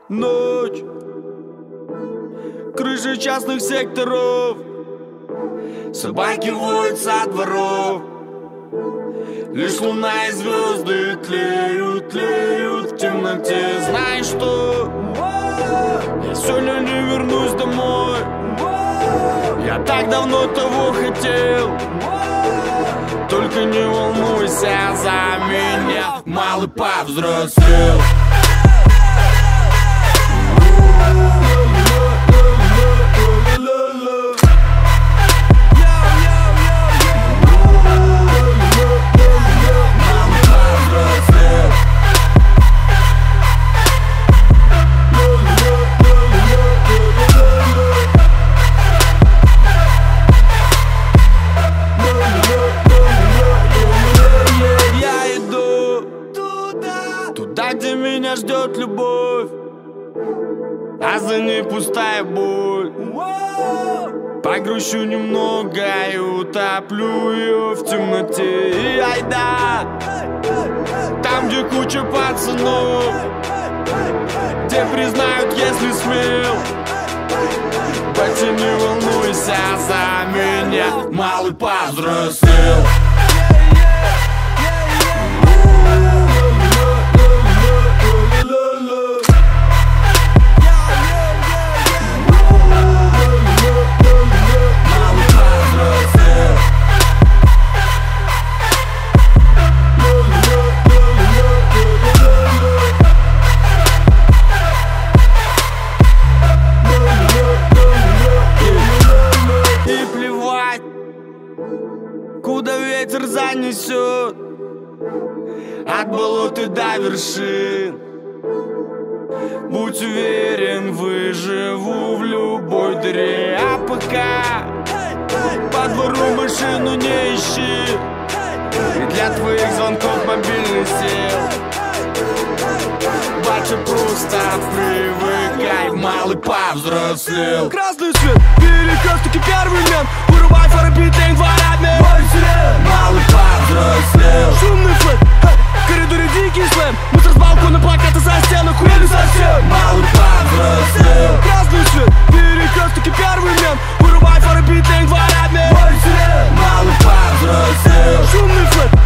Ночь, крыши частных секторов, собаки воют со дворов. Лишь луна и звезды тлеют, тлеют в темноте. Знаешь что? Я сегодня не вернусь домой. Я так давно того хотел. Только не волнуйся за меня, малый повзрослел. Туда, где меня ждет любовь, а за ней пустая боль. Погрущу немного и утоплю ее в темноте. И айда, там, где куча пацанов, где признают, если смел. Батя, не волнуйся за меня, малый повзрослел. Куда ветер занесет, от болот и до вершин. Будь уверен, выживу в любой дыре. А пока по двору машину не ищи, и для твоих звонков мобильный сел. Батя, просто привыкай, малый повзрослел. Красный свет, перекрестки, первый мент. Вырубай фары, битлейн, дворами. Малый повзрослел. Шумный флэт, в коридоре дикий слэм. Мусор с балкона, плакаты со стены, хуяли совсем. Малый повзрослел. Красный свет, перекрестки, первый мент. Вырубай фары, битлейн, дворами. Малый повзрослел. Шумный флэт,